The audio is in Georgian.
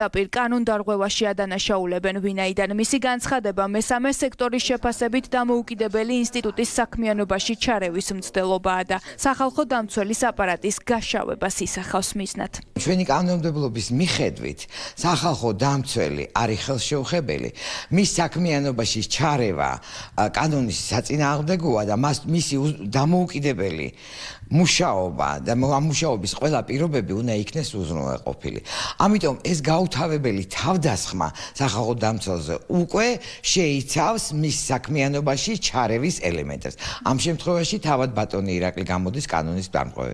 პირ კანონდარღვევაში ადანაშაულებენ, ვინაიდან მისი განცხადება მესამე სექტორის შეფასებით დამოუკიდებელი ინსტიტუტის საქმიანობაში ჩარევის მცდელობაა და სახალხო დამცველის აპარატის გაშავებას ისახავს მიზნად. ჩვენი კანონმდებლობის მიხედვით სახალხო დამცველი არის ხელშეუხებელი, მის საქმიანობაში ჩარევა კანონის საწინააღმდეგოა და მისი დამოუკიდებელი მუშაობა და ამ მუშაობის ყველა პირობები უნდა იქნეს უზრუნველყოფილი. ამიტომ ეს გაუთავებელი თავდასხმა სახალხო დამცველზე უკვე შეიცავს მის საქმიანობაში ჩარევის ელემენტებს. ამ შემთხვევაში თავად ბატონი ირაკლი გამოდის კანონის დამხმარე.